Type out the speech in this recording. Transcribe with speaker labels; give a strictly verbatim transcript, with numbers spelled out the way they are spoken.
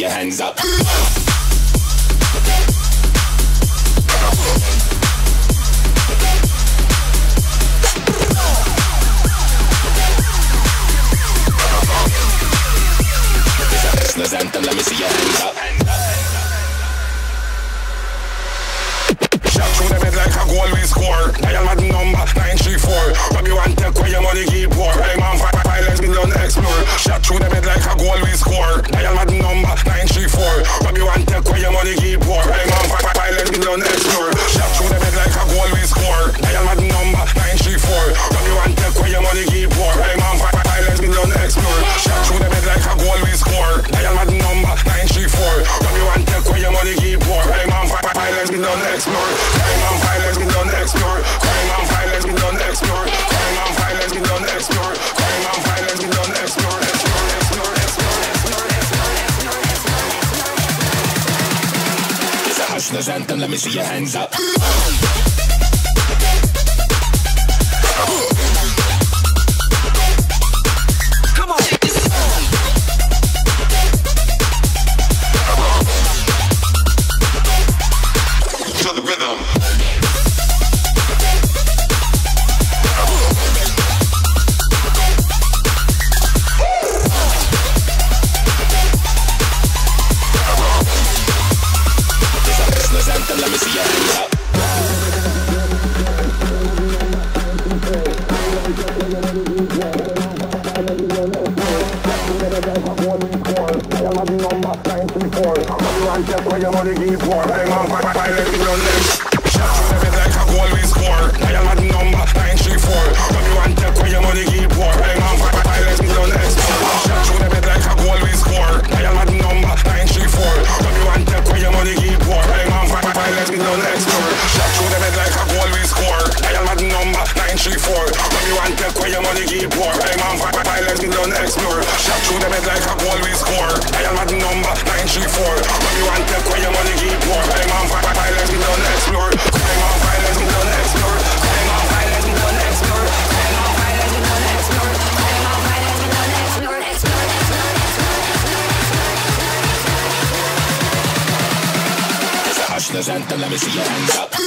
Speaker 1: your hands up. Listeners anthem, let me see your hands up. Shot through the bed like a goal we score. Dial my number nine three four. What you want take where your money keep pour. Hey man, five let's be done explore. Shot through the bed like a goal we score. Dial my number nine three four. What you want take where your money keep pour. Hey man, five let's be done explore. Shot through the bed like a goal we score. Dial my number nine three four. What you want take where your money keep pour. Hey man, five let's be done explore. Shot through the bed like a goal we score. Dial my number nine three four. What you want take where your money keep pour. Hey man, five let's be done explore. Crime and violence, we done explore. Crime and violence, we done explore. Crime and violence, we done explore. Crime and violence, we done explore. Explore, explore, explore, explore, explore, explore, explore. It's a hustler's anthem. Let me see your hands up. Come on. To the rhythm. Let me see your hands up. Let's be done explore. Shot through the bed like a goal we score. Dial my number nine three four. When you want take where your money keep pour. Hey man, let's be done explore. Shot through the bed like a goal we score. Dial my number nine three four. When you want take where your money keep pour. Hey man, let's be done explore. Crime and violence, be done explore. Crime and violence, be done explore. Crime and violence, be done explore. Crime and violence, be done explore. Explore, explore, explore, explore, explore. It's a hustler's anthem. Let me see your hands up.